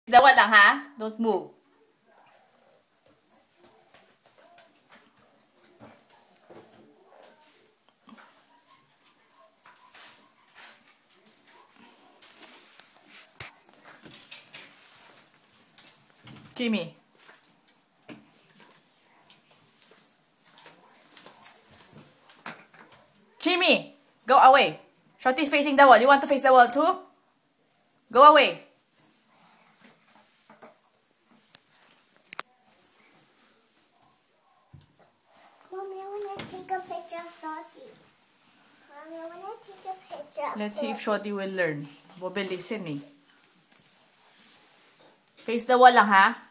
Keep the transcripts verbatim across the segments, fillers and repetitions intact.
the wall lang, ha? Don't move. Jimmy. Jimmy, go away. Shorty's facing the wall. You want to face the wall too? Go away. Mommy, I want to take a picture of Shorty. Mommy, I want to take a picture of Let's see if Shorty will learn. Bobby, listen eh. Face the wall lang, ha?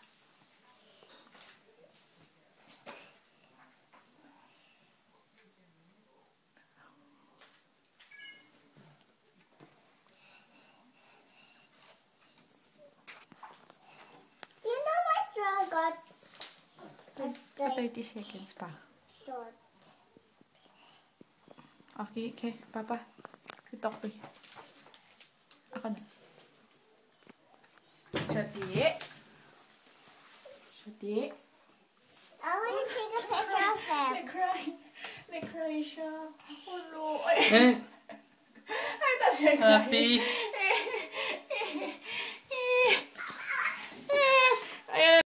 You know my straw got thirty seconds pa. short. Okay, okay. Papa, you talk to you. Ako na. Shorty. Shorty. I want to take a picture of him. Nag-cry. Nag-cry siya. Oh no. Ay, that's your cry. Happy.